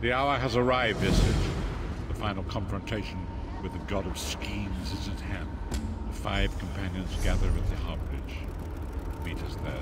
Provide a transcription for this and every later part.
The hour has arrived, Vestige. The final confrontation with the god of schemes is at hand. The 5 companions gather at the Heartbridge. Meet us there.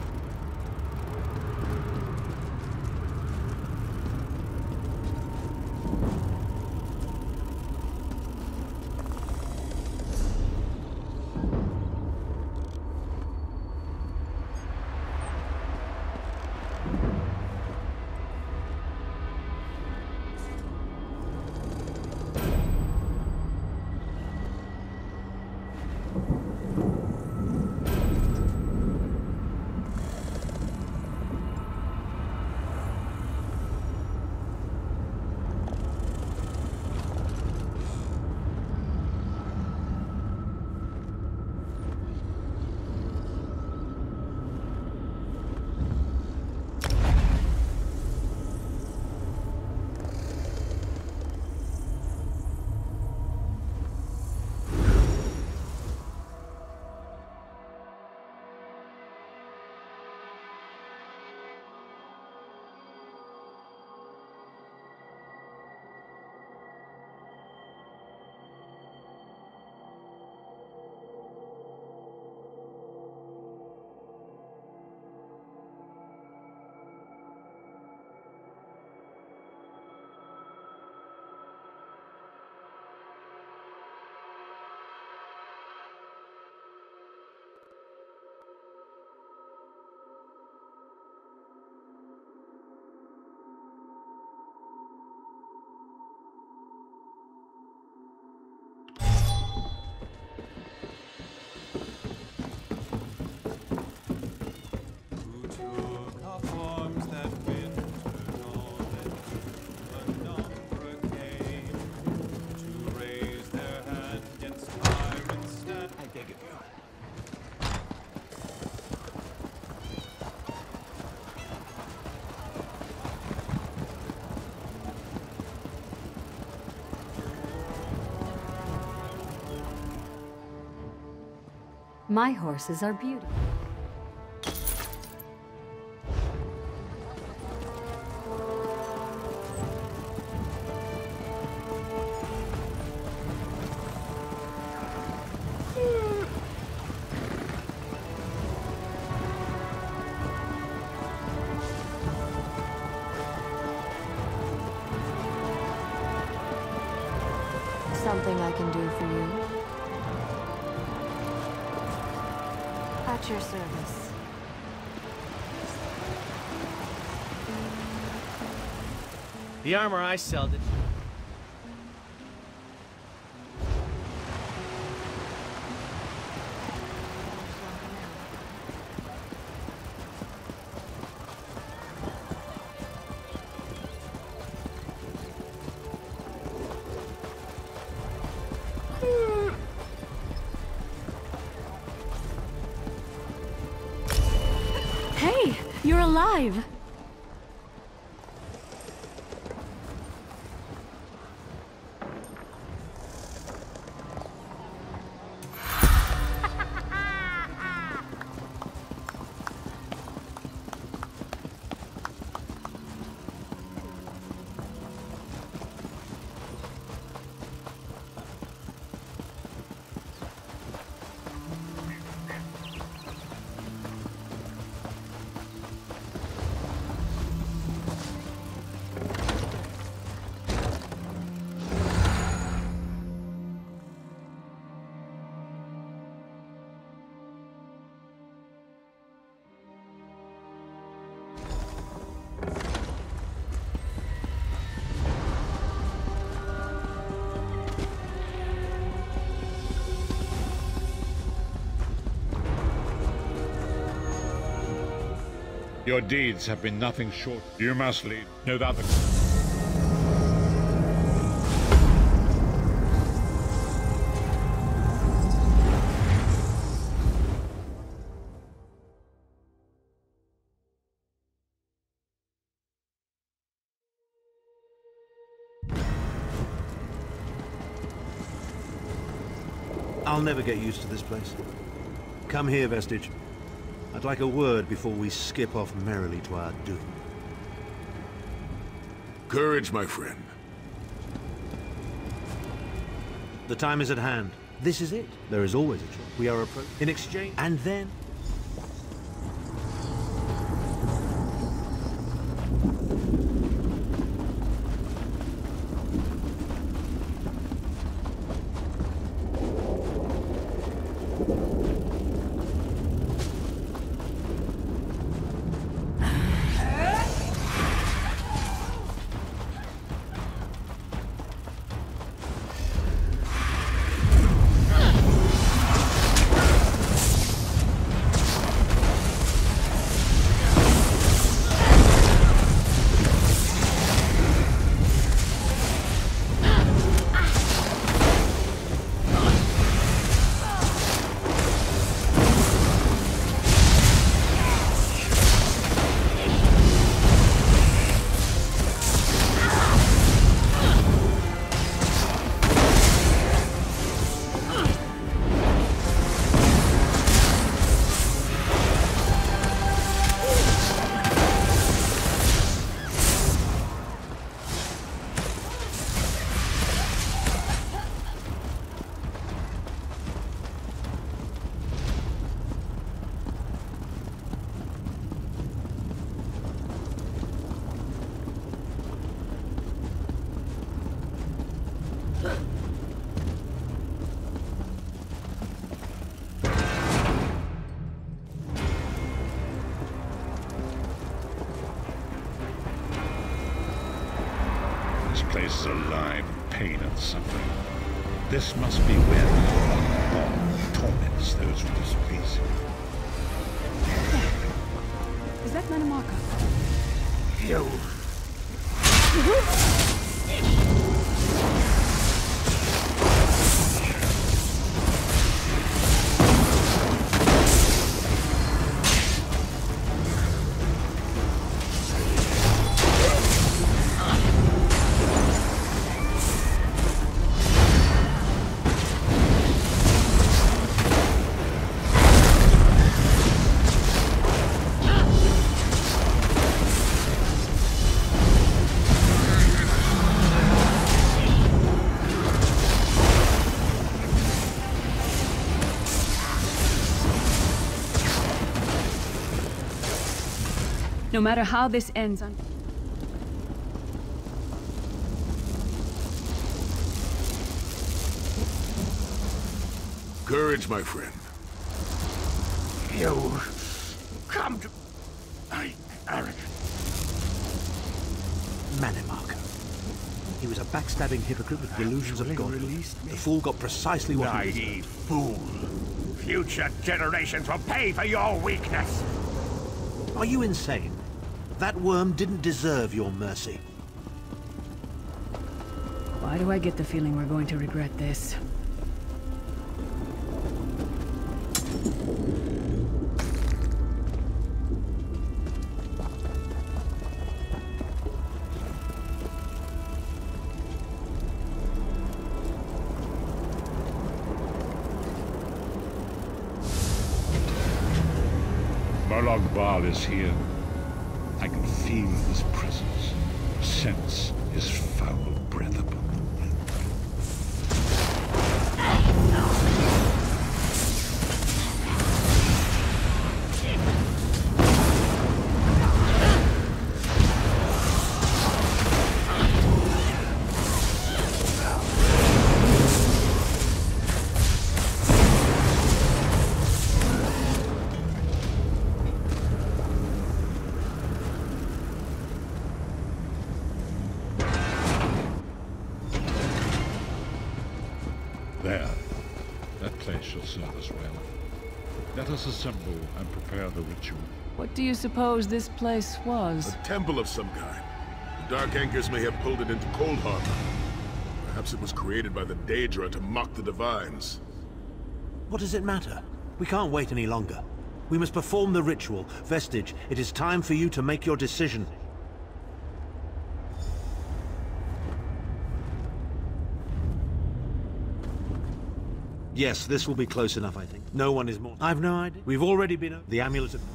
My horses are beautiful. Something I can do for you? At your service. The armor I sell did. Hey, you're alive! Your deeds have been nothing short. You must lead. No other. I'll never get used to this place. Come here, Vestige. I'd like a word before we skip off merrily to our doom. Courage, my friend. The time is at hand. This is it. There is always a choice. We are approaching. In exchange. And then... This place is alive with pain and suffering. This must be where the Ball torments those who displease him. Is that Manamaka? You. No matter how this ends, Courage, my friend. You come to... Manamaka. He was a backstabbing hypocrite with delusions of godhood. The fool got precisely what he deserved. Naive fool. Future generations will pay for your weakness. Are you insane? That worm didn't deserve your mercy. why do I get the feeling we're going to regret this? Molag Bal is here. I can feel his presence, sense his foul breath upon the wind. There. That place shall serve us well. Let us assemble and prepare the ritual. What do you suppose this place was? A temple of some kind. The Dark Anchors may have pulled it into Cold Harbor. Perhaps it was created by the Daedra to mock the Divines. What does it matter? We can't wait any longer. We must perform the ritual. Vestige, it is time for you to make your decision. Yes, this will be close enough, I think. No one is more... I've no idea. We've already been... The amulet of...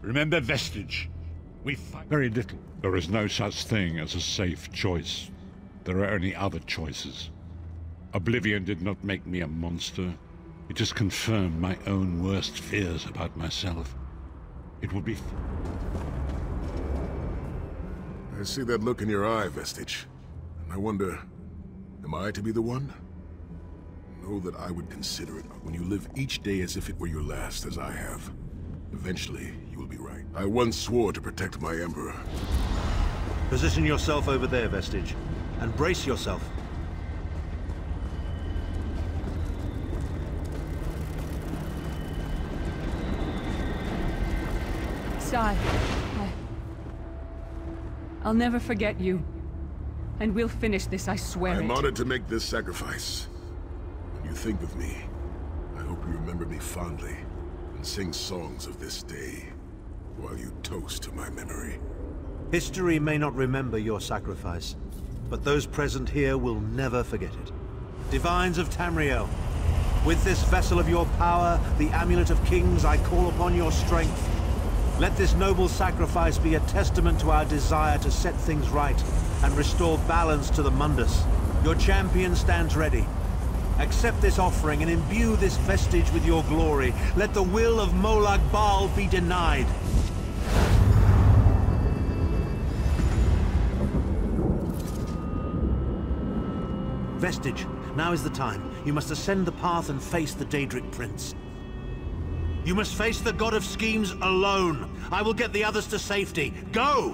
Remember Vestige. We fight very little. There is no such thing as a safe choice. There are only other choices. Oblivion did not make me a monster. It just confirmed my own worst fears about myself. It will be... I see that look in your eye, Vestige. And I wonder, am I to be the one? Know that I would consider it when you live each day as if it were your last, as I have. Eventually, you will be right. I once swore to protect my Emperor. Position yourself over there, Vestige, and brace yourself. Sai, I'll never forget you. And we'll finish this, I swear I'm it. honored to make this sacrifice. When you think of me, I hope you remember me fondly and sing songs of this day while you toast to my memory. History may not remember your sacrifice, but those present here will never forget it. Divines of Tamriel, with this vessel of your power, the Amulet of Kings, I call upon your strength. Let this noble sacrifice be a testament to our desire to set things right and restore balance to the Mundus. Your champion stands ready. Accept this offering and imbue this vestige with your glory. Let the will of Molag Bal be denied. Vestige, now is the time. You must ascend the path and face the Daedric Prince. You must face the God of Schemes alone. I will get the others to safety. Go!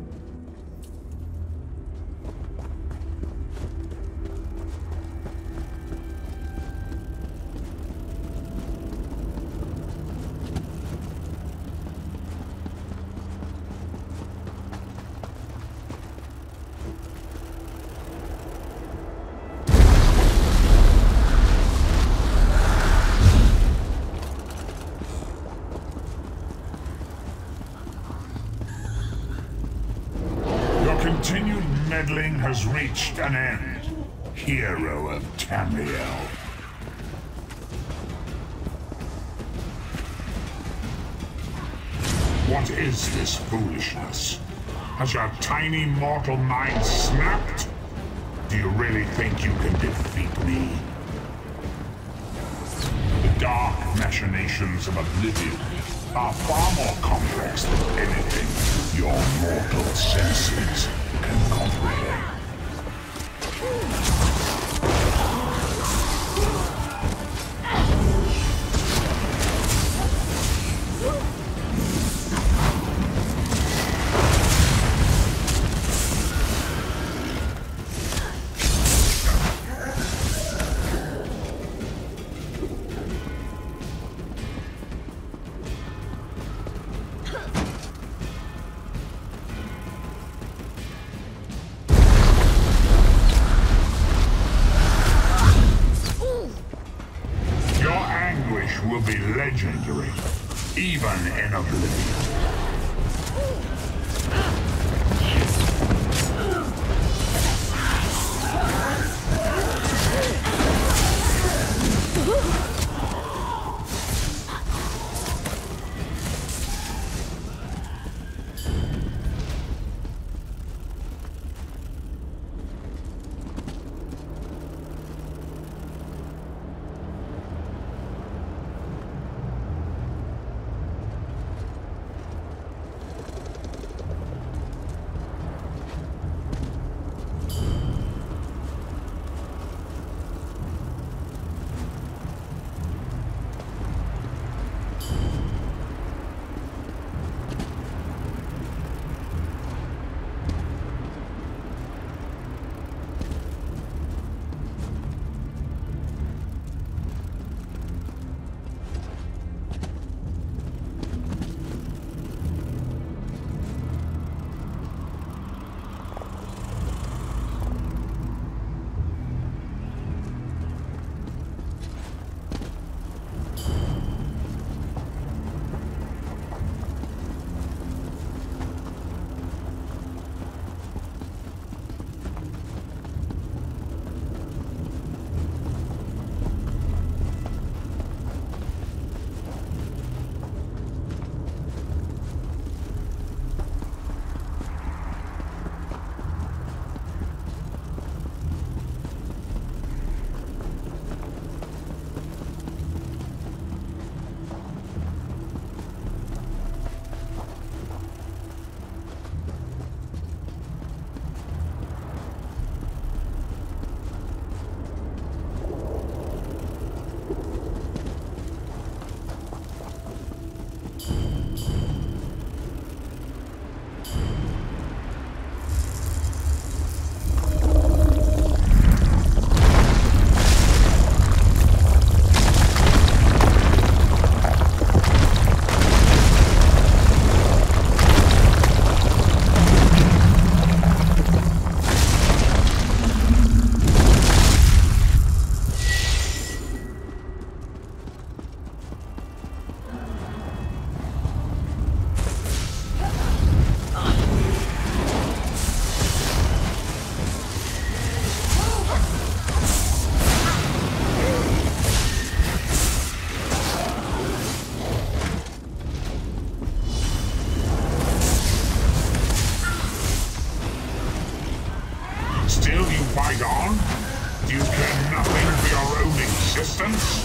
Continued meddling has reached an end, hero of Tamriel. What is this foolishness? Has your tiny mortal mind snapped? Do you really think you can defeat me? The dark machinations of Oblivion are far more complex than anything your mortal senses can comprehend. Will be legendary, even in Oblivion. Still you fight on? Do you care nothing for your own existence?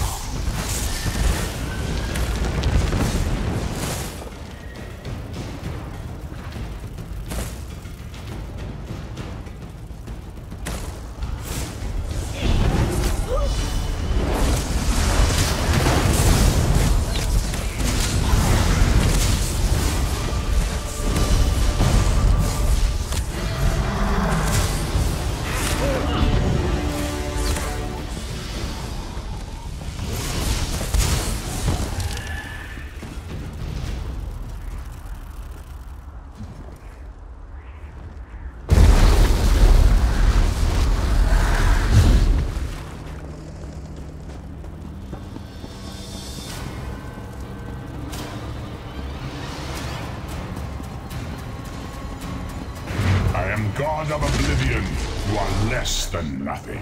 God of Oblivion, you are less than nothing.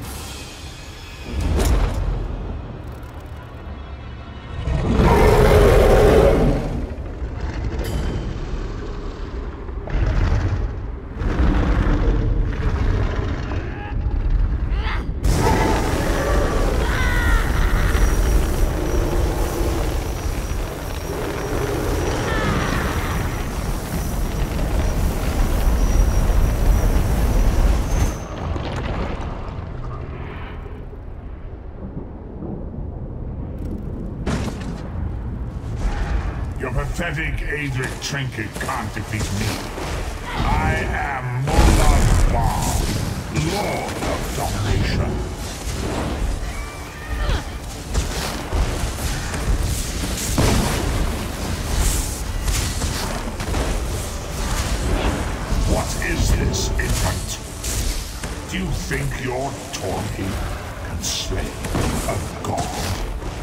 Your pathetic Aedric trinket can't defeat me. I am Molag Bal, Lord of Domination. What is this, infant? Do you think your Torquay can slay a god?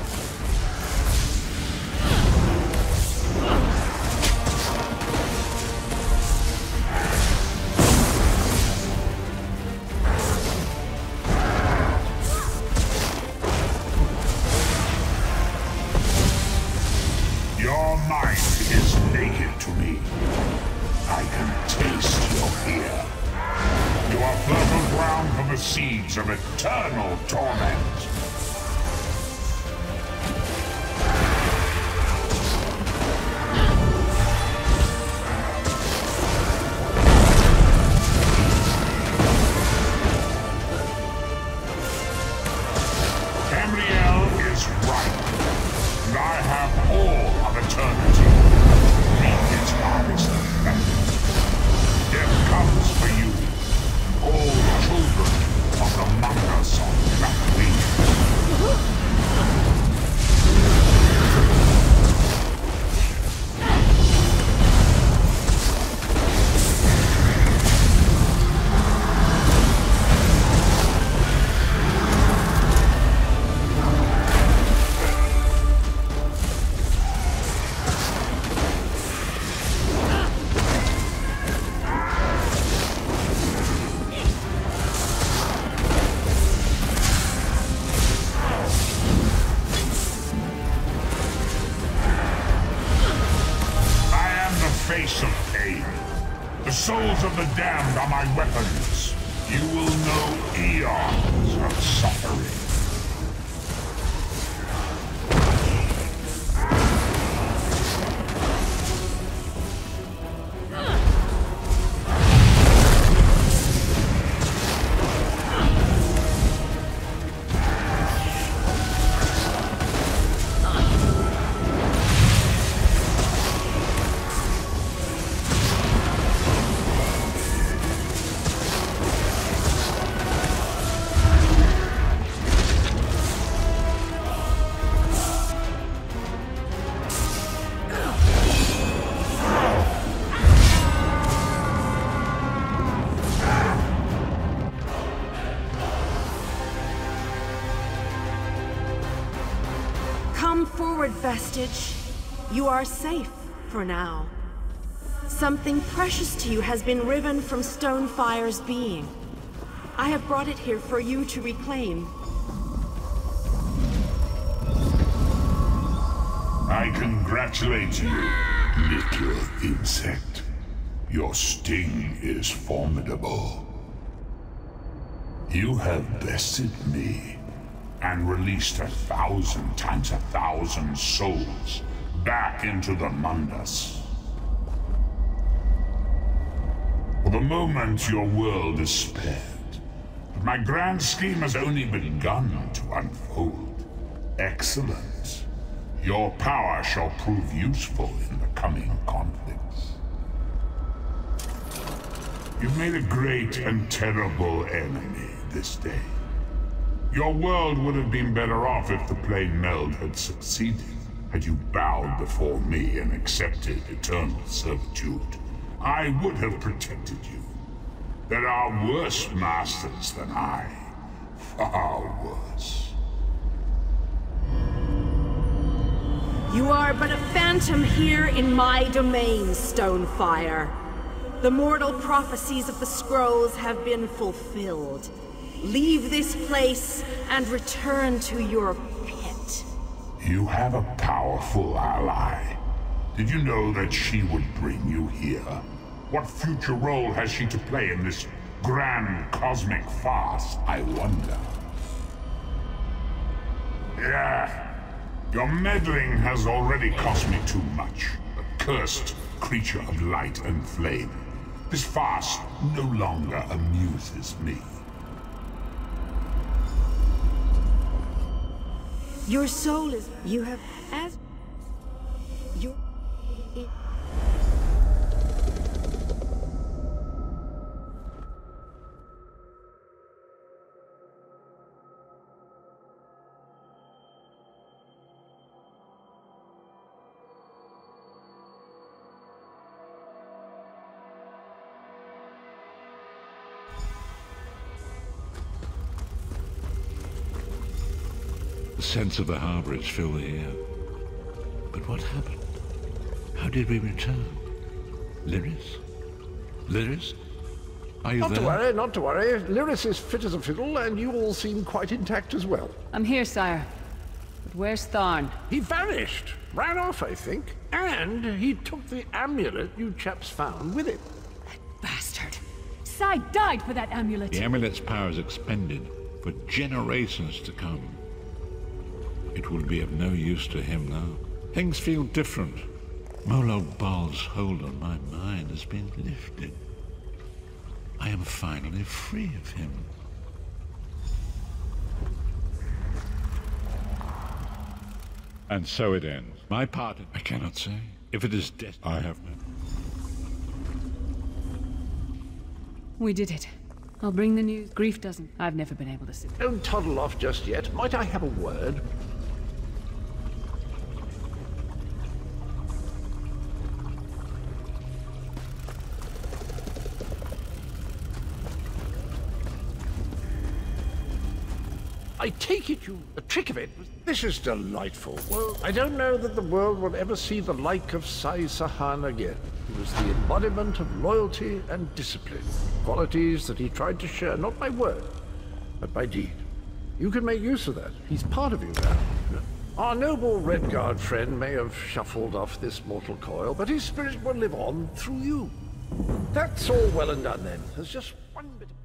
Your mind is naked to me. I can taste your fear. You are fertile ground for the seeds of eternal torment. Tamriel is right. And I have all of eternity. Reap its harvest of vengeance. Death comes for you, all children of the Mangas on Black Wings. Face of pain. The souls of the damned are my weapons. You will know eons of suffering. Come forward, Vestige. You are safe for now. Something precious to you has been riven from Stonefire's being. I have brought it here for you to reclaim. I congratulate you, little insect. Your sting is formidable. You have bested me and released 1,000 times 1,000 souls back into the Mundus. For the moment, your world is spared. But my grand scheme has only begun to unfold. Excellent. Your power shall prove useful in the coming conflicts. You've made a great and terrible enemy this day. Your world would have been better off if the plane meld had succeeded, had you bowed before me and accepted eternal servitude. I would have protected you. There are worse masters than I. Far worse. You are but a phantom here in my domain, Stonefire. The mortal prophecies of the scrolls have been fulfilled. Leave this place and return to your pit. You have a powerful ally. Did you know that she would bring you here? What future role has she to play in this grand cosmic farce, I wonder? Yeah, your meddling has already cost me too much. A cursed creature of light and flame. This farce no longer amuses me. Your soul is... You have... As... Your... The sense of the harbor is still here. But what happened? How did we return? Lyris? Lyris? Are you Not there? to worry, not to worry. Lyris is fit as a fiddle, and you all seem quite intact as well. I'm here, sire. But where's Tharn? He vanished. Ran off, I think. And he took the amulet you chaps found with him. Bastard! Sai died for that amulet! The amulet's power is expended for generations to come. It will be of no use to him now. Things feel different. Molag Bal's hold on my mind has been lifted. I am finally free of him. And so it ends. My part, I cannot say. If it is death, I have no. We did it. I'll bring the news. Grief doesn't. I've never been able to sit. Don't toddle off just yet. Might I have a word? I take it the trick of it was... This is delightful. Well, I don't know that the world will ever see the like of Sai Sahan again. He was the embodiment of loyalty and discipline. Qualities that he tried to share, not by word, but by deed. You can make use of that. He's part of you now. Our noble Redguard friend may have shuffled off this mortal coil, but his spirit will live on through you. That's all well and done then. There's just one bit of...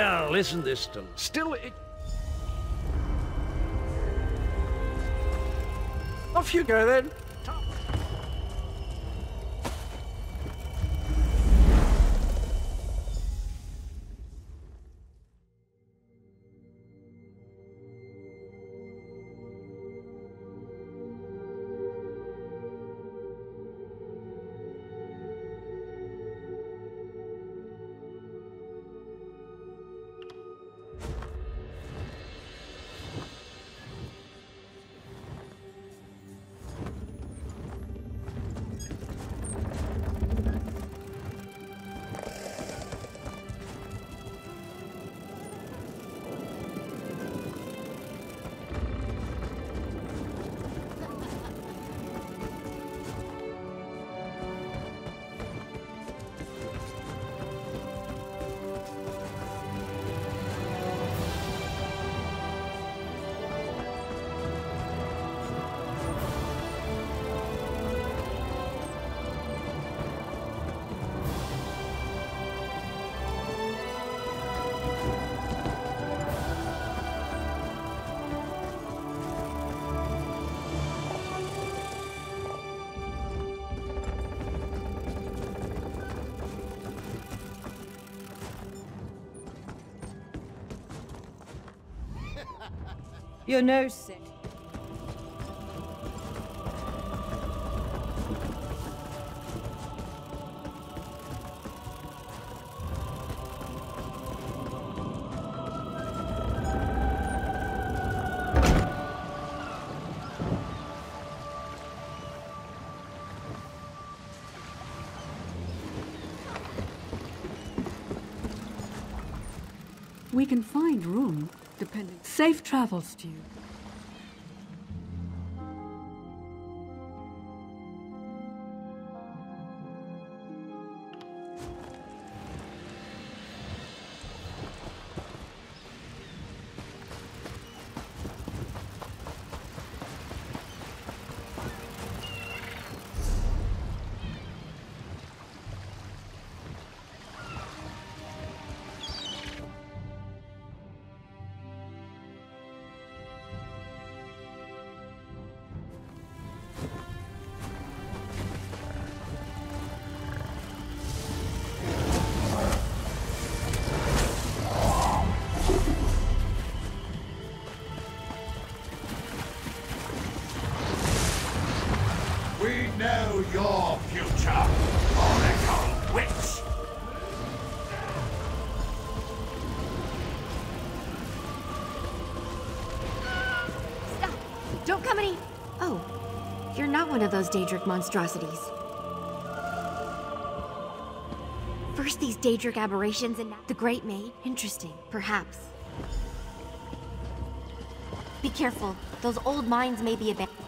Well, isn't this still it? Off you go then. Your nose sick. We can find room, depending. Safe travels to you. Know your future, Oracle Witch! Stop! Don't come any... Oh, you're not one of those Daedric monstrosities. First these Daedric aberrations and now the Great Maid? Interesting, perhaps. Be careful, those old mines may be abandoned.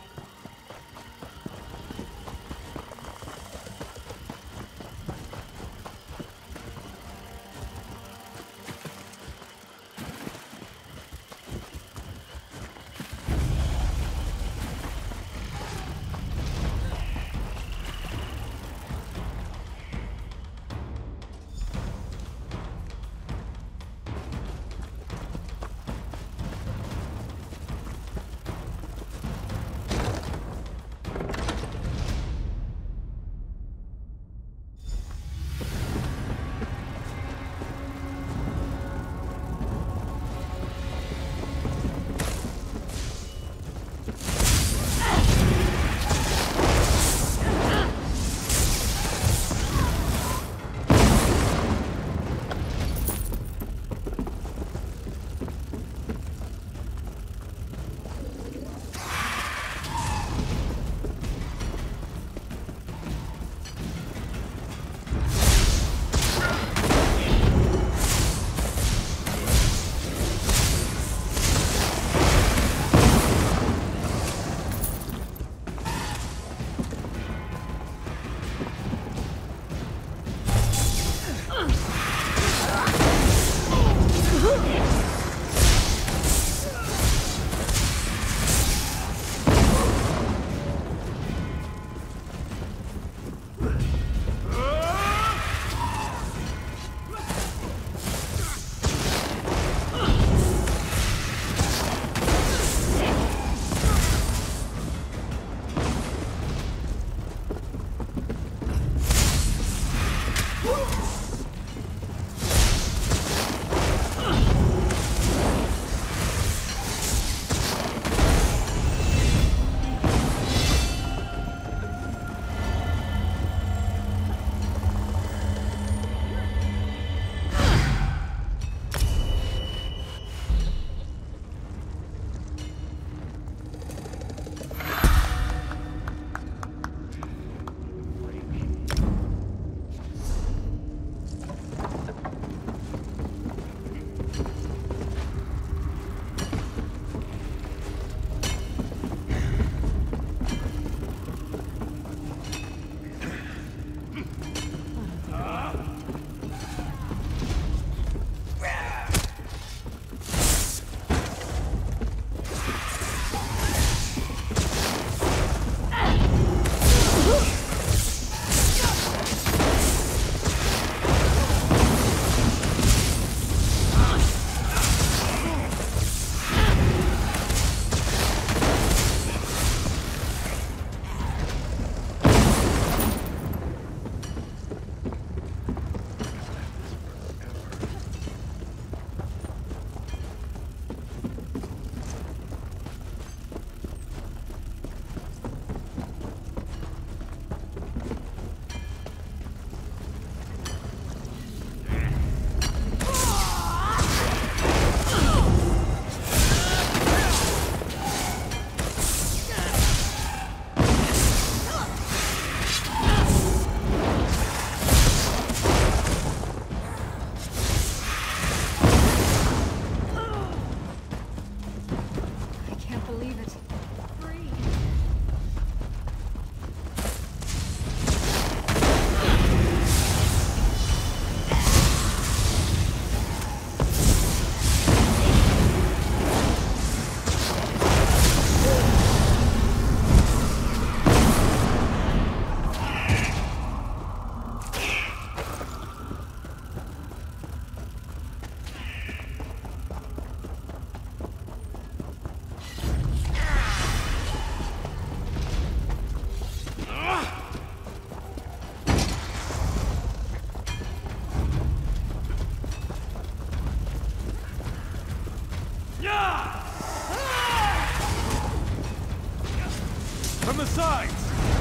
the sides!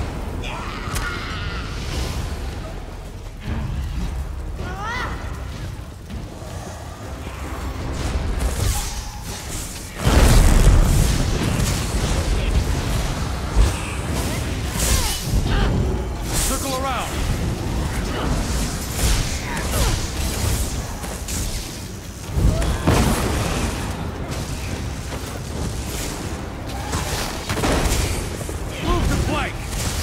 Circle around! Move to flank!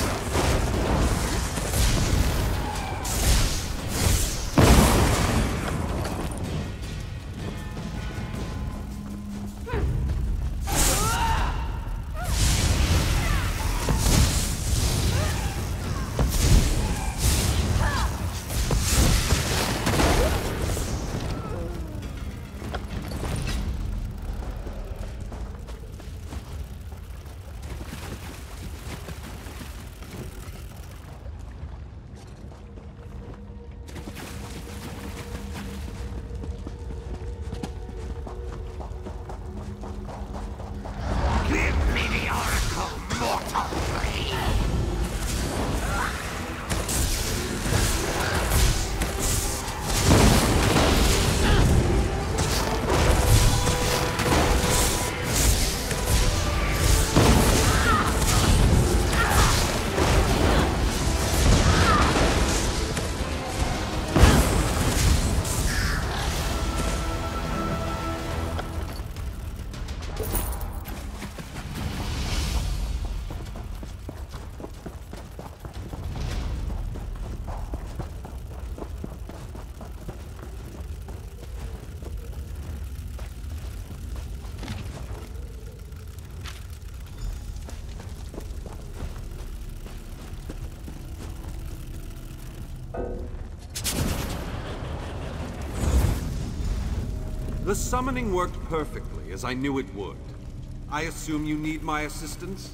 The summoning worked perfectly, as I knew it would. I assume you need my assistance?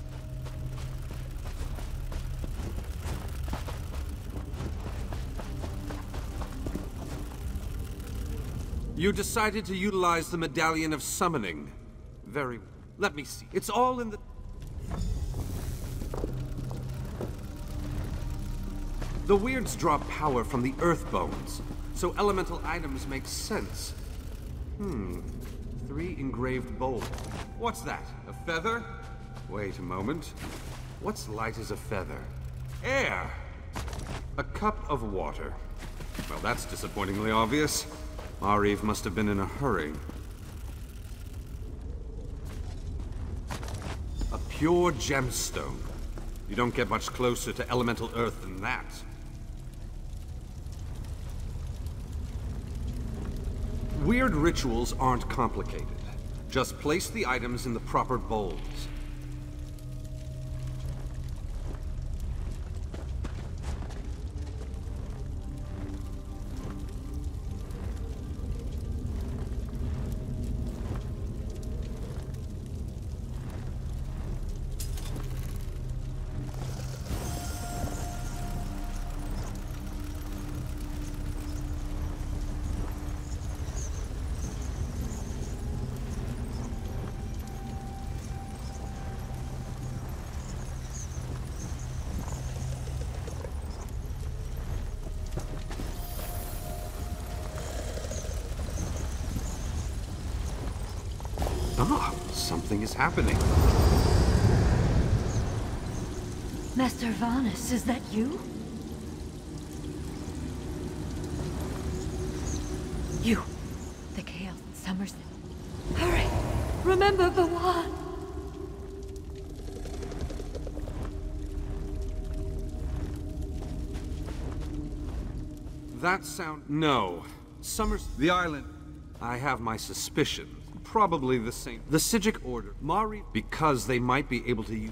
You decided to utilize the Medallion of Summoning. Very well. Let me see. It's all in the... The Weirds draw power from the Earth Bones, so elemental items make sense. 3 engraved bowls. What's that? A feather? Wait a moment. What's light as a feather? Air! A cup of water. Well, that's disappointingly obvious. Mariv must have been in a hurry. A pure gemstone. You don't get much closer to elemental earth than that. Weird rituals aren't complicated. Just place the items in the proper bowls. Ah, something is happening. Master Varnus, is that you? You, the Chaos and Somerset. Hurry! Remember Bawan! That sound... No. The island. I have my suspicions. Probably the same. The Psijic Order. Mari... Because they might be able to use...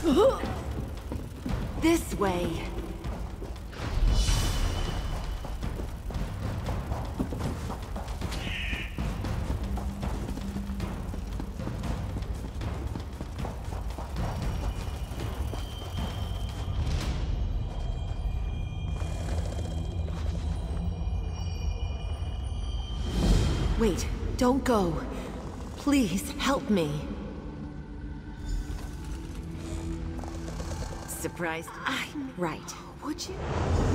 This way. Wait, don't go. Please, help me. Surprised? I'm right. Would you?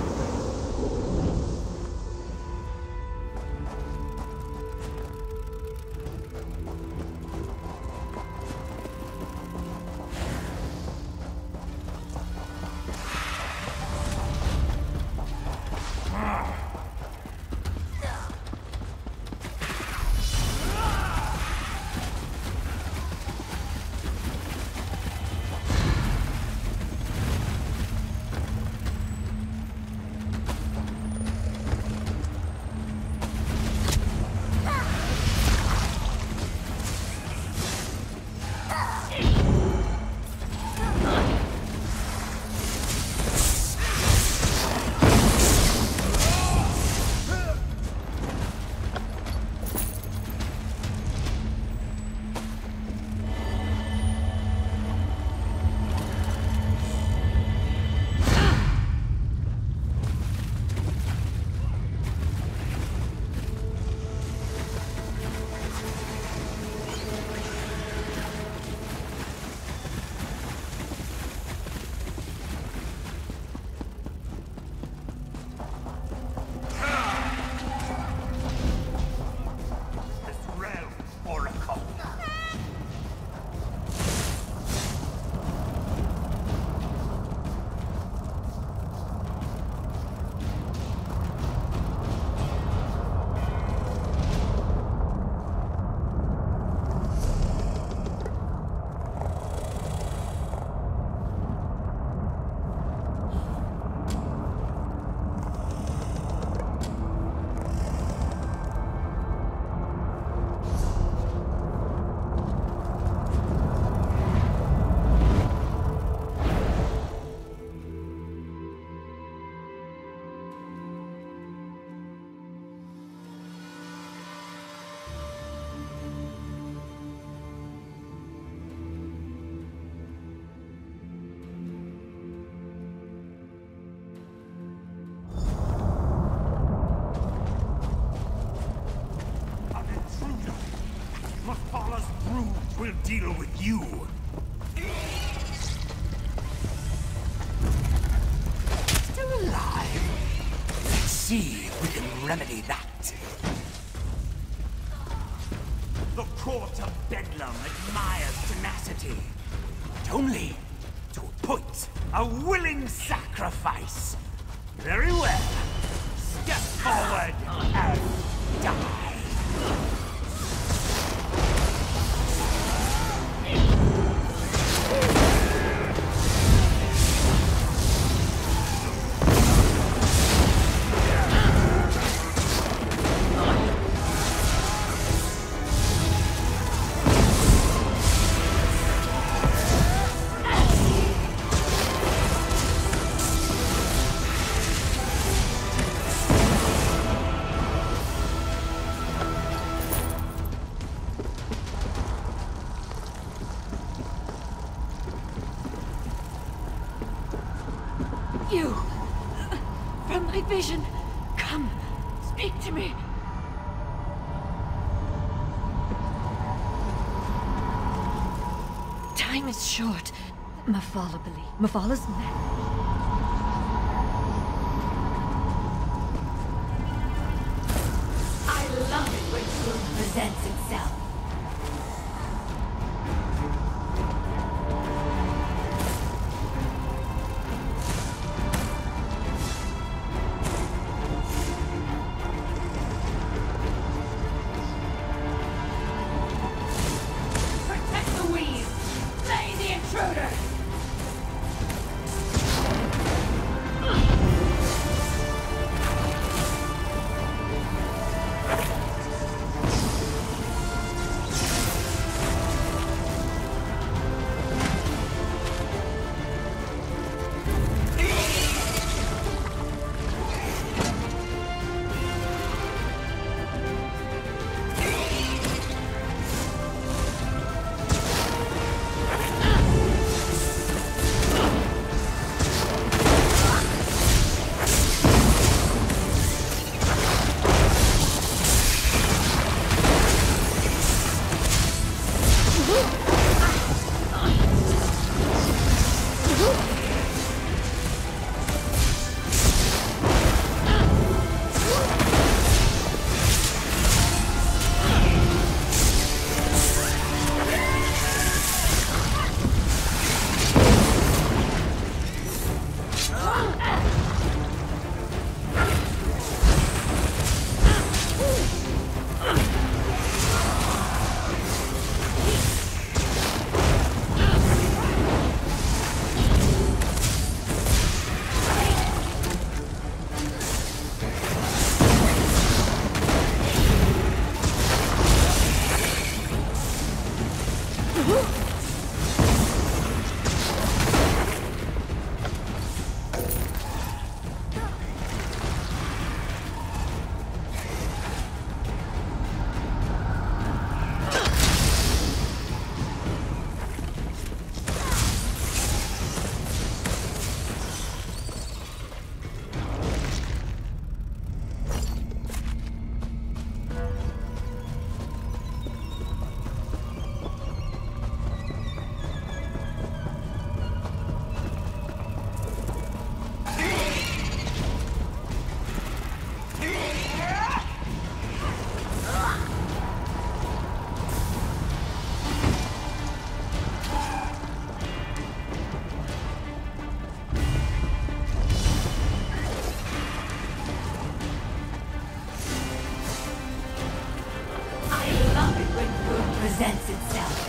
We'll deal with you. Still alive? Let's see if we can remedy that. The court of Bedlam admires tenacity, but only to a point. A willing sacrifice. Very well. Step forward and die. You! From my vision! Come! Speak to me! Time is short. Mephala believe. Mephala's men. I love it when truth presents itself. Presents itself.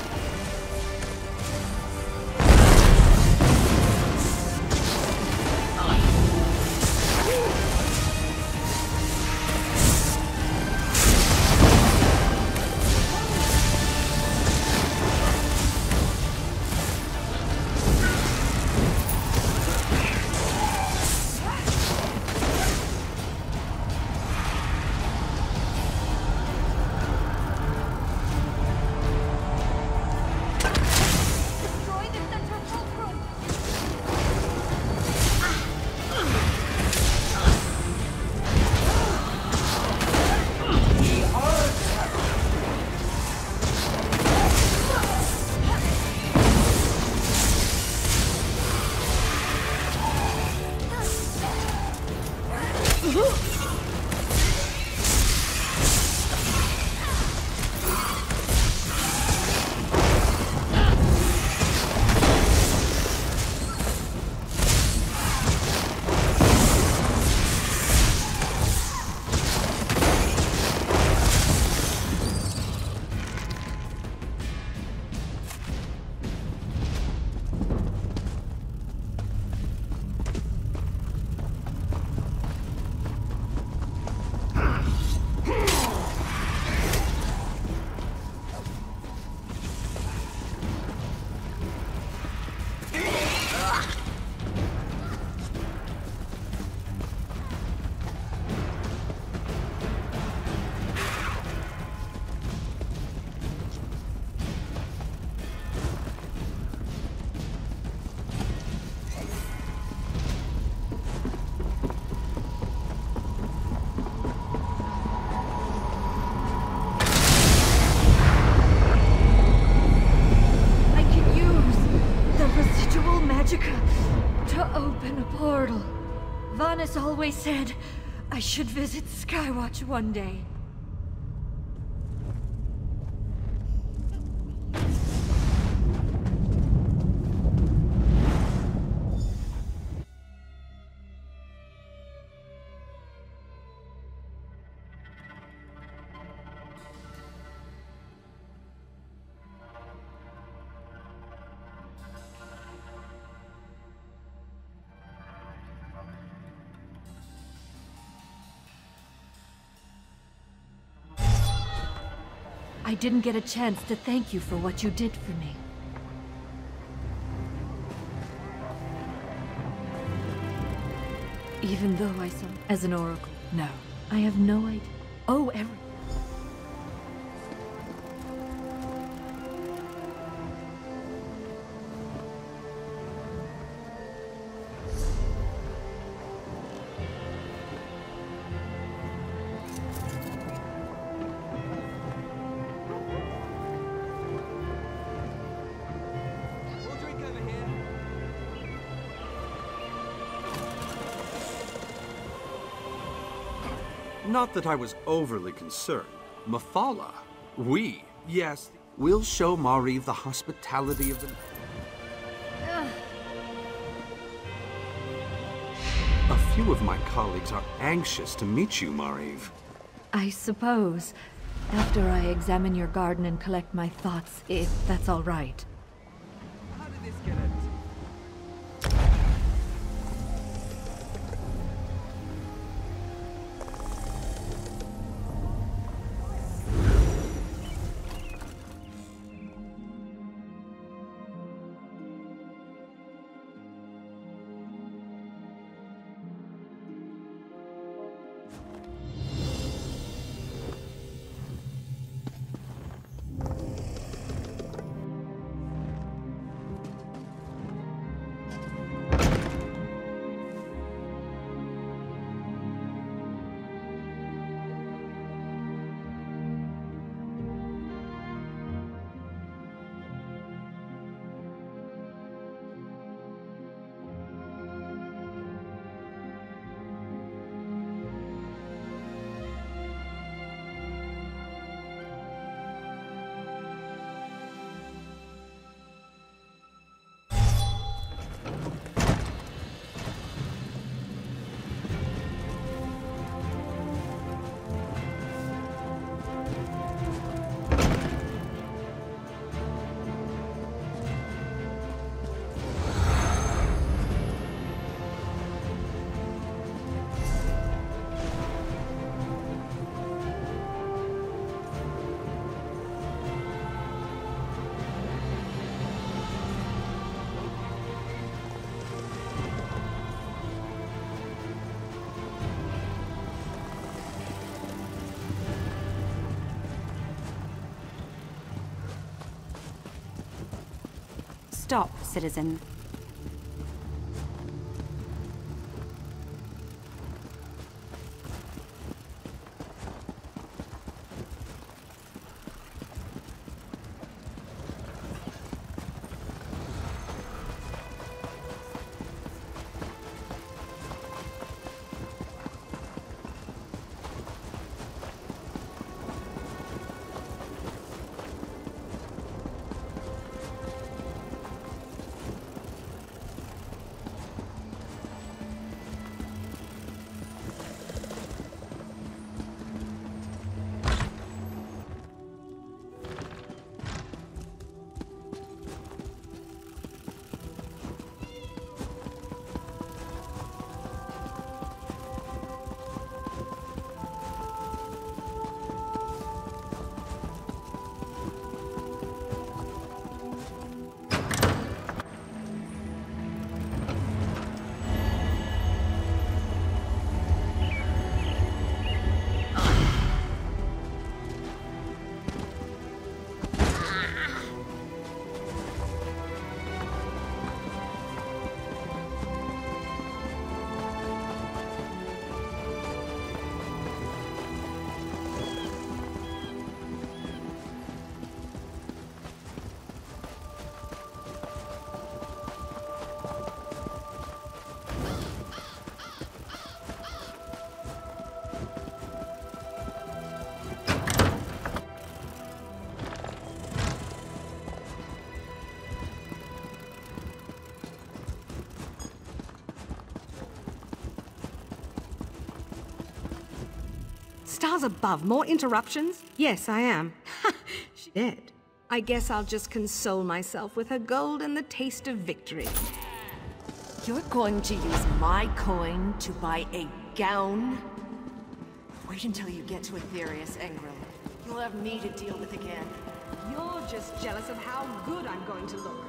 Vanus always said I should visit Skywatch one day. I didn't get a chance to thank you for what you did for me. Even though I saw as an oracle. No, I have no idea. Oh, everything. Not that I was overly concerned. Mephala, yes, we'll show Mariv the hospitality of the... A few of my colleagues are anxious to meet you, Mariv. I suppose, after I examine your garden and collect my thoughts, if that's all right. How did this get into? Stop, citizen. Stars above, more interruptions? Yes, I am. She's dead. I guess I'll just console myself with her gold and the taste of victory. You're going to use my coin to buy a gown? Wait until you get to Aetherius, Engril. You'll have me to deal with again. You're just jealous of how good I'm going to look.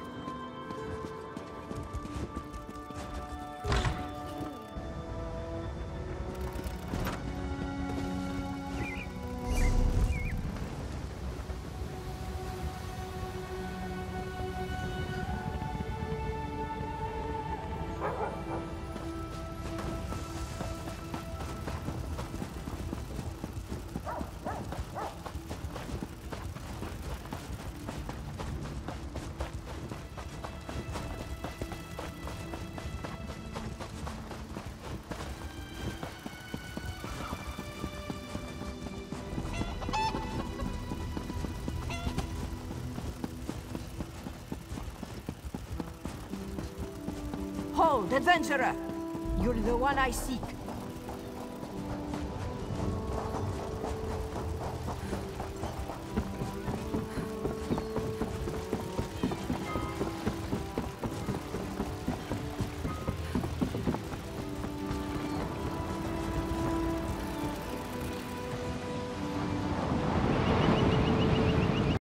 Hold, adventurer! You're the one I seek.